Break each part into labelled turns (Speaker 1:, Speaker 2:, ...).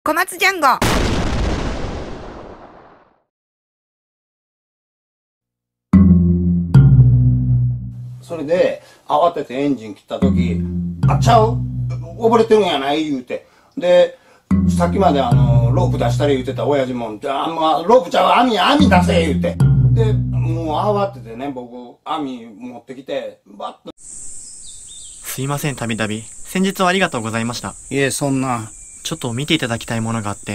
Speaker 1: 小松ジャンゴ。
Speaker 2: それで慌ててエンジン切った時「あっちゃう溺れてるんやない」言うて、でさっきまでロープ出したり言うてた親父も「ロープちゃう網出せ」言うて、でもう慌ててね、僕網持ってきてバッと。
Speaker 3: すいません、たびたび先日はありがとうございました。
Speaker 2: いえ、そんな。
Speaker 3: ちょっと見ていただきたいものがあって。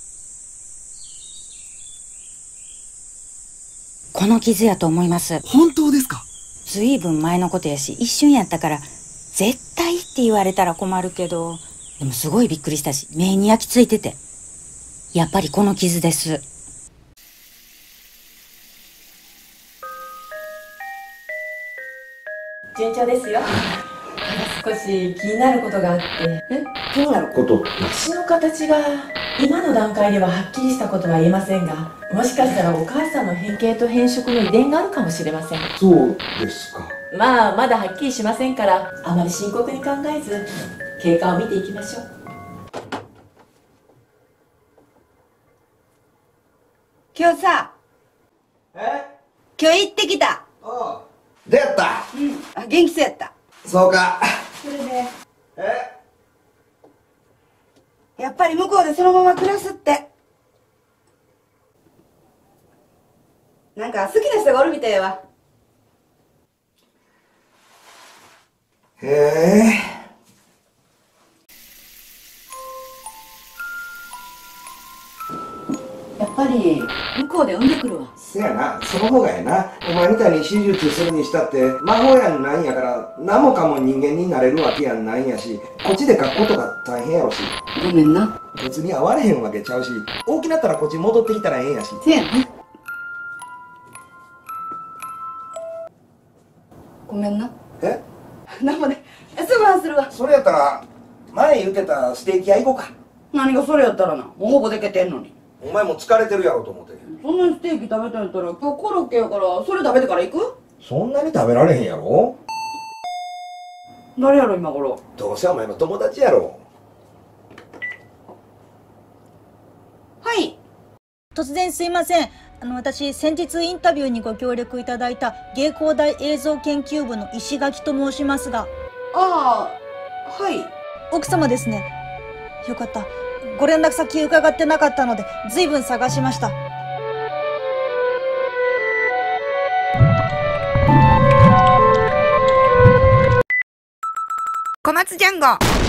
Speaker 4: この傷やと思います。
Speaker 5: 本当ですか？
Speaker 4: ずいぶん前のことやし、一瞬やったから絶対って言われたら困るけど、でもすごいびっくりしたし、目に焼き付いてて、やっぱりこの傷です。
Speaker 6: 順調ですよ。ただ少し気になることがあって。
Speaker 5: 気になることって？
Speaker 6: 足の形が今の段階でははっきりしたことは言えませんが、もしかしたらお母さんの変形と変色の遺伝があるかもしれません。
Speaker 5: そうですか。
Speaker 6: まあまだはっきりしませんから、あまり深刻に考えず経過を見ていきましょう。
Speaker 7: 今日さ、今日行ってきた。
Speaker 5: ああ、どうやった？
Speaker 7: 元気そうやった。
Speaker 5: そうか。
Speaker 7: それでやっぱり向こうでそのまま暮らすって、なんか好きな人がおるみたいやわ。
Speaker 5: へえ。
Speaker 7: やっぱり向こうで産んでくるわ。
Speaker 5: せやな、その方がやな。お前みたいに手術するにしたって魔法やんないんやから、何もかも人間になれるわけやんないんやし、こっちで書くことが大変やろし。
Speaker 7: ごめんな。
Speaker 5: 別に会われへんわけちゃうし、大きなったらこっち戻ってきたらええんやし。
Speaker 7: せやな。ごめんな。なんもね、すぐするわ。
Speaker 5: それやったら前言ってたステーキ屋行こうか。
Speaker 7: 何がそれやったらな、もうほぼでけてんのに。
Speaker 5: お前も疲れてるやろと思って。
Speaker 7: そんなにステーキ食べたんやったら今日コロッケやから、それ食べてから行く？
Speaker 5: そんなに食べられへんやろ。
Speaker 7: 誰やろ今頃。
Speaker 5: どうせお前の友達やろ。
Speaker 7: はい。
Speaker 8: 突然すいません。私、先日インタビューにご協力いただいた芸工大映像研究部の石垣と申しますが。
Speaker 7: ああ、はい。
Speaker 8: 奥様ですね。よかった。ご連絡先伺ってなかったので、随分探しました。
Speaker 1: 小松ジャンゴ。